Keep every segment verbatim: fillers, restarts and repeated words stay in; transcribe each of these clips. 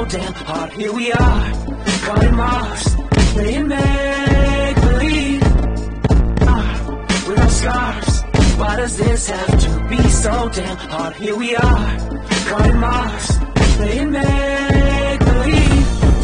damn hard. Here we are, caught in Mars, playing make-believe, uh, with our scars. Why does this have to be so damn hard? Here we are, caught in Mars, playing make-believe.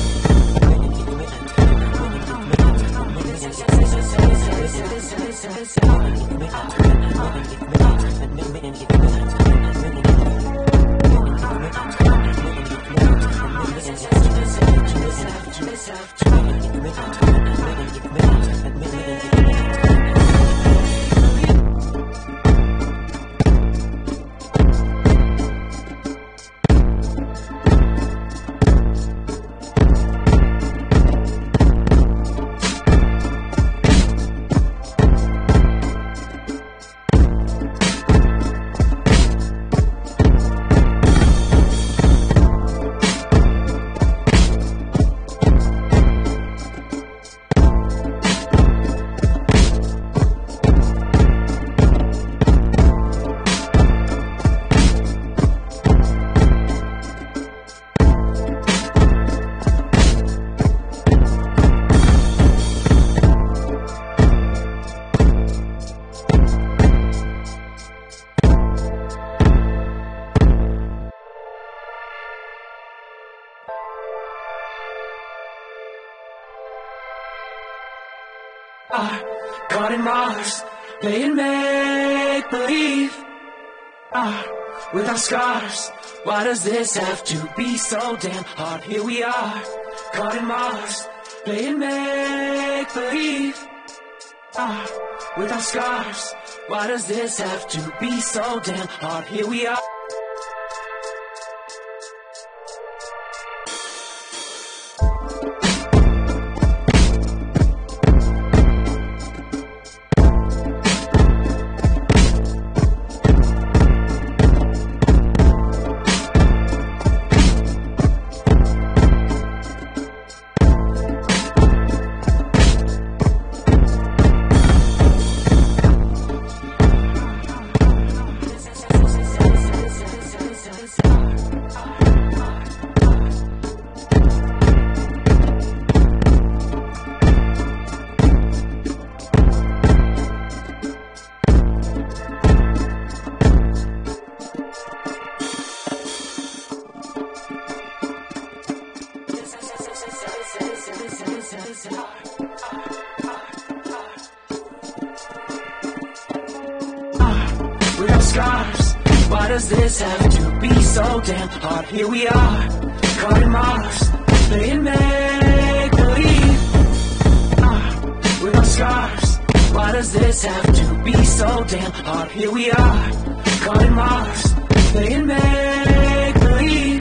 Ah, caught in Mars, playing make-believe, ah, with our scars. Why does this have to be so damn hard? Here we are, caught in Mars, playing make-believe, ah, with our scars. Why does this have to be so damn hard? Here we are. With our scars, why does this have to be so damn hard? Here we are, caught in Mars, playing make-believe, uh, with our scars. Why does this have to be so damn hard? Here we are, caught in Mars, playing make-believe.